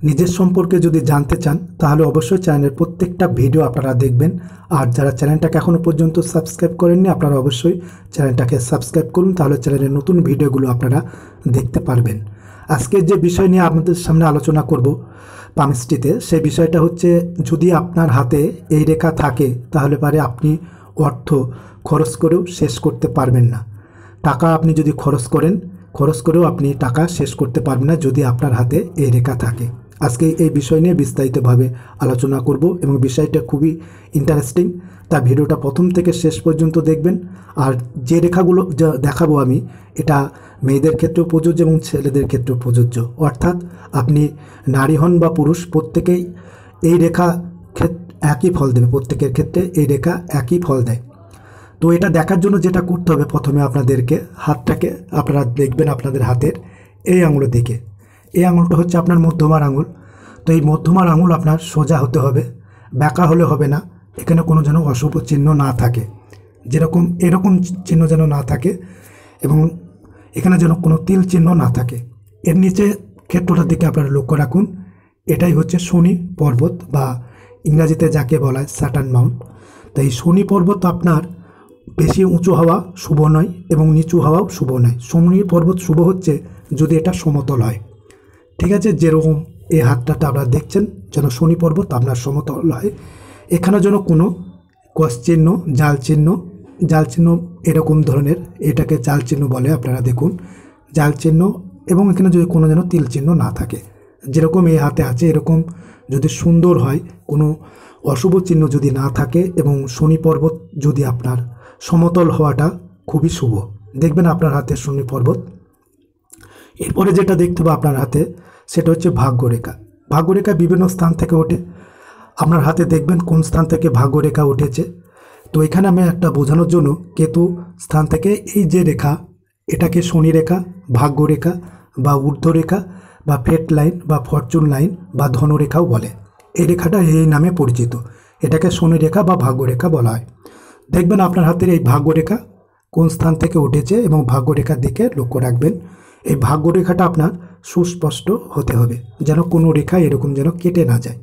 নিজের সম্পর্কে যদি জানতে চান তাহলে অবশ্যই চ্যানেলের প্রত্যেকটা ভিডিও আপনারা দেখবেন। আর যারা চ্যানেলটাকে এখনও পর্যন্ত সাবস্ক্রাইব করেননি আপনারা অবশ্যই চ্যানেলটাকে সাবস্ক্রাইব করুন, তাহলে চ্যানেলের নতুন ভিডিওগুলো আপনারা দেখতে পারবেন। আজকে যে বিষয় নিয়ে আপনাদের সামনে আলোচনা করব পামিস্ট্রিতে, সেই বিষয়টা হচ্ছে যদি আপনার হাতে এই রেখা থাকে তাহলে পারে আপনি অর্থ খরচ করেও শেষ করতে পারবেন না। টাকা আপনি যদি খরচ করেও আপনি টাকা শেষ করতে পারবেন না যদি আপনার হাতে এই রেখা থাকে। আজকে এই বিষয় নিয়ে বিস্তারিতভাবে আলোচনা করব এবং বিষয়টা খুবই ইন্টারেস্টিং, তা ভিডিওটা প্রথম থেকে শেষ পর্যন্ত দেখবেন। আর যে রেখাগুলো যা দেখাবো আমি, এটা মেয়েদের ক্ষেত্রেও প্রযোজ্য এবং ছেলেদের ক্ষেত্রেও প্রযোজ্য। অর্থাৎ আপনি নারী হন বা পুরুষ, প্রত্যেকেই এই রেখা একই ফল দেবে, প্রত্যেকের ক্ষেত্রে এই রেখা একই ফল দেয়। তো এটা দেখার জন্য যেটা করতে হবে, প্রথমে আপনাদেরকে হাতটাকে আপনারা দেখবেন আপনাদের হাতের এই আঙুলের দিকে। এই আঙুলটা হচ্ছে আপনার মধ্যমার আঙুল। তো এই মধ্যমার আঙুল আপনার সোজা হতে হবে, বাঁকা হলে হবে না। এখানে কোনো যেন অশুভ চিহ্ন না থাকে, যেরকম এরকম চিহ্ন যেন না থাকে এবং এখানে যেন কোনো তিল চিহ্ন না থাকে। এর নিচে ক্ষেত্রটার দিকে আপনারা লক্ষ্য রাখুন। এটাই হচ্ছে শনি পর্বত বা ইংরাজিতে যাকে বলা হয় স্যাটার্ন মাউন্ট। তো এই শনি পর্বত আপনার বেশি উঁচু হওয়া শুভ নয় এবং নিচু হওয়াও শুভ নয়। শনি পর্বত শুভ হচ্ছে যদি এটা সমতল হয়, ঠিক আছে। যেরকম এই হাতটাটা আপনারা দেখছেন যেন শনি পর্বত আপনার সমতল হয়। এখানে যেন কোনো ক্রস চিহ্ন, জাল চিহ্ন এরকম ধরনের, এটাকে জাল চিহ্ন বলে, আপনারা দেখুন জাল চিহ্ন। এবং এখানে যদি কোনো যেন তিল চিহ্ন না থাকে, যেরকম এই হাতে আছে এরকম যদি সুন্দর হয়, কোনো অশুভ চিহ্ন যদি না থাকে এবং শনি পর্বত যদি আপনার সমতল হওয়াটা খুবই শুভ। দেখবেন আপনার হাতে শনি পর্বত। এরপরে যেটা দেখতে হবে আপনার হাতে, সেটা হচ্ছে ভাগ্যরেখা। ভাগ্যরেখা বিভিন্ন স্থান থেকে ওঠে, আপনার হাতে দেখবেন কোন স্থান থেকে ভাগ্যরেখা উঠেছে। তো এখানে আমি একটা বোঝানোর জন্য কেতু স্থান থেকে এই যে রেখা, এটাকে শনি রেখা, ভাগ্যরেখা বা ঊর্ধ্বরেখা বা ফেট লাইন বা ফরচুন লাইন বা ধনরেখাও বলে। এই রেখাটা এই নামে পরিচিত, এটাকে শনি রেখা বা ভাগ্যরেখা বলা হয়। দেখবেন আপনার হাতের এই ভাগ্যরেখা কোন স্থান থেকে উঠেছে এবং ভাগ্যরেখার দিকে লক্ষ্য রাখবেন। এই ভাগ্যরেখাটা আপনার সুস্পষ্ট হতে হবে, যেন কোনো রেখা এরকম যেন কেটে না যায়।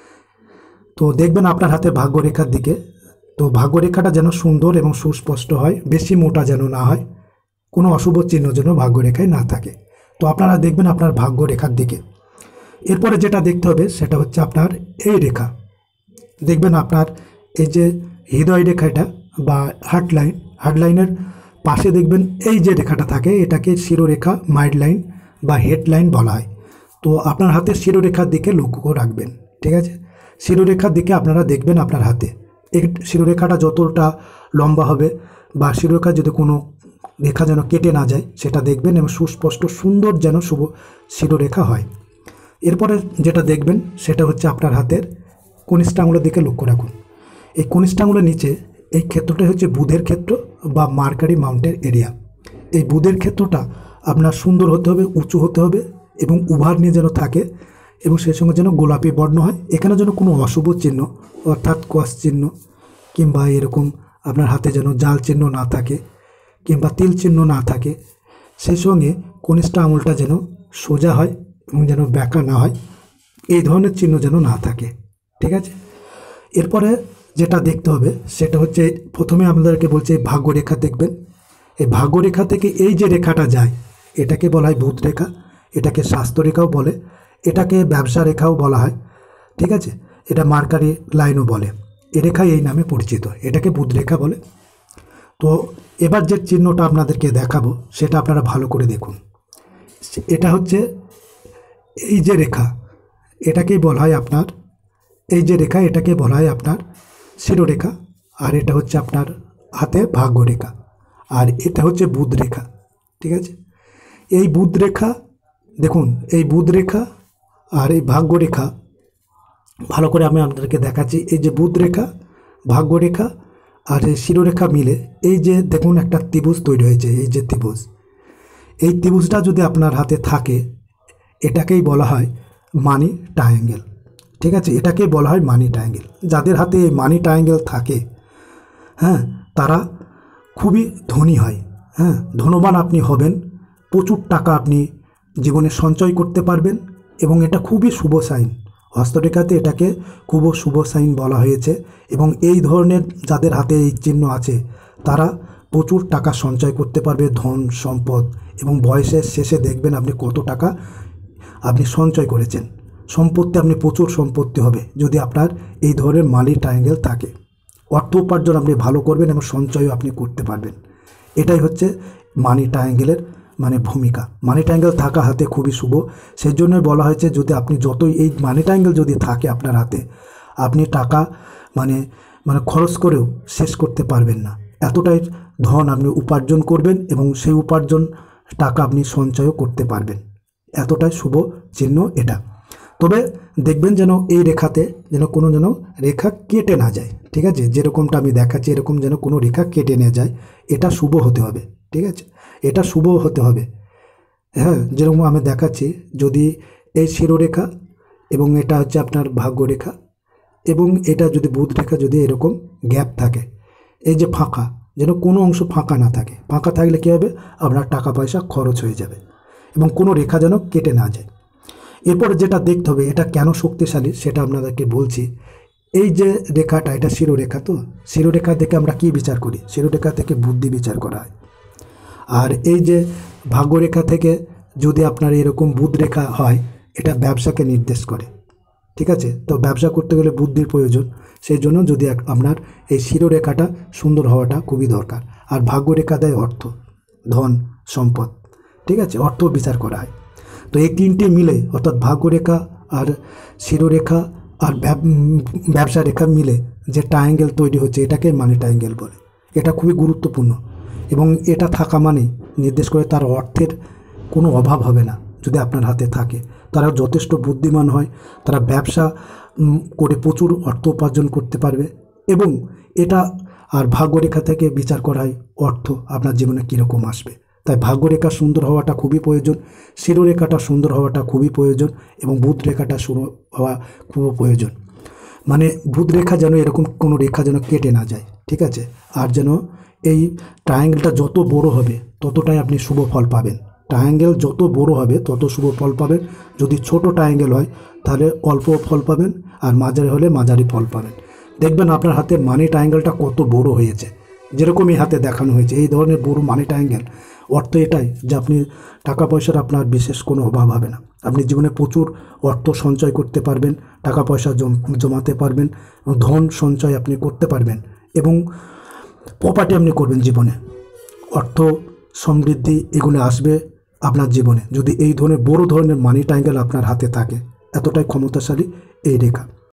তো দেখবেন আপনার হাতে ভাগ্যরেখার দিকে, তো ভাগ্যরেখাটা যেন সুন্দর এবং সুস্পষ্ট হয়, বেশি মোটা যেন না হয়, কোনো অশুভ চিহ্ন যেন ভাগ্যরেখায় না থাকে। তো আপনারা দেখবেন আপনার ভাগ্যরেখার দিকে। এরপরে যেটা দেখতে হবে সেটা হচ্ছে আপনার এই রেখা। দেখবেন আপনার এই যে হৃদয় রেখাটা বা হার্টলাইনের পাশে দেখবেন এই যে রেখাটা থাকে, এটাকে শিরোরেখা, মাইড লাইন বা হেড লাইন বলা হয়। তো আপনার হাতের শিরোরেখার দিকে লক্ষ্য রাখবেন, ঠিক আছে। শিরোরেখার দিকে আপনারা দেখবেন আপনার হাতে এই শিরোরেখাটা যতটা লম্বা হবে বা শিরোরেখা যদি কোনো রেখা যেন কেটে না যায় সেটা দেখবেন এবং সুস্পষ্ট সুন্দর যেন শুভ শিরোরেখা হয়। এরপরে যেটা দেখবেন সেটা হচ্ছে আপনার হাতের কনিষ্ঠ আঙুলের দিকে লক্ষ্য রাখুন। এই কনিষ্ঠ আঙুলের নিচে এই ক্ষেত্রটা হচ্ছে বুধের ক্ষেত্র বা মার্কারি মাউন্টের এরিয়া। এই বুধের ক্ষেত্রটা আপনার সুন্দর হতে হবে, উঁচু হতে হবে এবং উভার নিয়ে যেন থাকে এবং সেই সঙ্গে যেন গোলাপি বর্ণ হয়। এখানে যেন কোনো অশুভ চিহ্ন অর্থাৎ ক্রস চিহ্ন কিংবা এরকম আপনার হাতে যেন জাল চিহ্ন না থাকে কিংবা তিল চিহ্ন না থাকে। সেই সঙ্গে কনিষ্ঠ আঙুলটা যেন সোজা হয় এবং যেন বাঁকা না হয়, এই ধরনের চিহ্ন যেন না থাকে, ঠিক আছে। এরপরে যেটা দেখতে হবে সেটা হচ্ছে, প্রথমে আপনাদেরকে বলছে এই ভাগ্যরেখা দেখবেন। এই ভাগ্যরেখা থেকে এই যে রেখাটা যায় এটাকে বলা হয় বুধ রেখা, এটাকে স্বাস্থ্য রেখাও বলে, এটাকে ব্যবসা রেখাও বলা হয়, ঠিক আছে। এটা মার্কারি লাইনও বলে। এ রেখা এই নামে পরিচিত, এটাকে বুধ রেখা বলে। তো এবার যে চিহ্নটা আপনাদেরকে দেখাবো সেটা আপনারা ভালো করে দেখুন। এটা হচ্ছে এই যে রেখা, এটাকেই বলা হয় আপনার, এই যে রেখা এটাকে বলা হয় আপনার শিরোরেখা। আর এটা হচ্ছে আপনার হাতে ভাগ্যরেখা, আর এটা হচ্ছে বুধ রেখা, ঠিক আছে। এই বুধ রেখা দেখুন, এই বুধ রেখা আর এই ভাগ্যরেখা ভালো করে আমি আপনাদেরকে দেখাচ্ছি। এই যে বুধ রেখা, ভাগ্যরেখা আর এই শিরোরেখা মিলে এই যে দেখুন একটা ত্রিভুজ তৈরি হয়েছে। এই যে ত্রিভুজ, এই ত্রিভুজটা যদি আপনার হাতে থাকে এটাকেই বলা হয় মানি ট্রায়াঙ্গেল, ঠিক আছে। এটাকেই বলা হয় মানি ট্রায়াঙ্গেল। যাদের হাতে এই মানি ট্রায়াঙ্গেল থাকে, হ্যাঁ, তারা খুবই ধনী হয়, হ্যাঁ, ধনবান আপনি হবেন। প্রচুর টাকা আপনি জীবনে সঞ্চয় করতে পারবেন এবং এটা খুবই শুভ সাইন। হস্তরেখাতে এটাকে খুব শুভ সাইন বলা হয়েছে। এবং এই ধরনের যাদের হাতে এই চিহ্ন আছে তারা প্রচুর টাকা সঞ্চয় করতে পারবে, ধন সম্পদ, এবং বয়সের শেষে দেখবেন আপনি কত টাকা আপনি সঞ্চয় করেছেন। সম্পত্তি আপনি প্রচুর সম্পত্তি হবে যদি আপনার এই ধরনের মানি ট্রায়াঙ্গেল থাকে। অর্থ উপার্জন আপনি ভালো করবেন এবং সঞ্চয়ও আপনি করতে পারবেন। এটাই হচ্ছে মানি ট্রায়াঙ্গেলের মানে ভূমিকা। মানি ট্রায়াঙ্গেল থাকা হাতে খুবই শুভ। সেই জন্যই বলা হয়েছে যদি আপনি যতই এই মানি ট্রায়াঙ্গেল যদি থাকে আপনার হাতে, আপনি টাকা মানে মানে খরচ করেও শেষ করতে পারবেন না। এতটাই ধন আপনি উপার্জন করবেন এবং সেই উপার্জন টাকা আপনি সঞ্চয়ও করতে পারবেন। এতটাই শুভ চিহ্ন এটা। তবে দেখবেন যেন এই রেখাতে যেন কোনো যেন রেখা কেটে না যায়, ঠিক আছে? যেরকমটা আমি দেখাচ্ছি এরকম যেন কোনো রেখা কেটে না যায়। এটা শুভ হতে হবে, ঠিক আছে? এটা শুভ হতে হবে। হ্যাঁ, যেরকম আমি দেখাচ্ছি, যদি এই শিরোরেখা এবং এটা হচ্ছে আপনার ভাগ্যরেখা এবং এটা যদি বুধ রেখা যদি এরকম গ্যাপ থাকে, এই যে ফাঁকা, যেন কোনো অংশ ফাঁকা না থাকে। ফাঁকা থাকলে কী হবে, আপনার টাকা পয়সা খরচ হয়ে যাবে এবং কোনো রেখা যেন কেটে না যায়। এরপর যেটা দেখতে হবে এটা কেন শক্তিশালী সেটা আপনাদেরকে বলছি। এই যে রেখাটা, এটা শিরোরেখা, তো শিরোরেখা থেকে আমরা কি বিচার করি? শিরোরেখা থেকে বুদ্ধি বিচার করা হয়। আর এই যে ভাগ্যরেখা থেকে যদি আপনার এরকম বুধ রেখা হয়, এটা ব্যবসাকে নির্দেশ করে, ঠিক আছে? তো ব্যবসা করতে গেলে বুদ্ধির প্রয়োজন। সেই জন্য যদি আপনার এই শিরোরেখাটা সুন্দর হওয়াটা খুবই দরকার। আর ভাগ্যরেখা দেয় অর্থ, ধন, সম্পদ, ঠিক আছে? অর্থ বিচার করা হয়। তো এই তিনটে মিলে অর্থাৎ ভাগ্যরেখা আর শিরোরেখা আর ব্যবসা রেখা মিলে যে ট্রায়াঙ্গেল তৈরি হচ্ছে এটাকে মানি ট্রায়াঙ্গেল বলে। এটা খুবই গুরুত্বপূর্ণ এবং এটা থাকা মানে নির্দেশ করে তার অর্থের কোনো অভাব হবে না যদি আপনার হাতে থাকে। তারা যথেষ্ট বুদ্ধিমান হয়, তারা ব্যবসা করে প্রচুর অর্থ উপার্জন করতে পারবে। এবং এটা আর ভাগ্যরেখা থেকে বিচার করা হয় অর্থ আপনার জীবনে কীরকম আসবে। তাই ভাগ্যরেখা সুন্দর হওয়াটা খুবই প্রয়োজন, শিরোরেখাটা সুন্দর হওয়াটা খুবই প্রয়োজন এবং বুধ রেখাটা শুরু হওয়া খুব প্রয়োজন। মানে বুধ রেখা যেন এরকম কোনো রেখা যেন কেটে না যায়, ঠিক আছে? আর যেন এই ট্রায়াঙ্গেলটা যত বড় হবে ততটাই আপনি শুভ ফল পাবেন। ট্রায়াঙ্গেল যত বড় হবে তত শুভ ফল পাবেন। যদি ছোট ট্রায়াঙ্গেল হয় তাহলে অল্প ফল পাবেন, আর মাঝারি হলে মাঝারি ফল পাবেন। দেখবেন আপনার হাতে মানি ট্রায়াঙ্গেলটা কত বড় হয়েছে, যেরকম এই হাতে দেখানো হয়েছে এই ধরনের বড় মানি ট্রায়াঙ্গেল। অর্থ এটাই যে আপনি টাকা পয়সার আপনার বিশেষ কোনো অভাব হবে না। আপনি জীবনে প্রচুর অর্থ সঞ্চয় করতে পারবেন, টাকা পয়সা জমাতে পারবেন, ধন সঞ্চয় আপনি করতে পারবেন এবং প্রপার্টি আপনি করবেন জীবনে। অর্থ সমৃদ্ধি এগুলো আসবে আপনার জীবনে যদি এই ধরনের বড় ধরনের মানি ট্রায়াঙ্গেল আপনার হাতে থাকে। এতটাই ক্ষমতাশালী এই রেখা।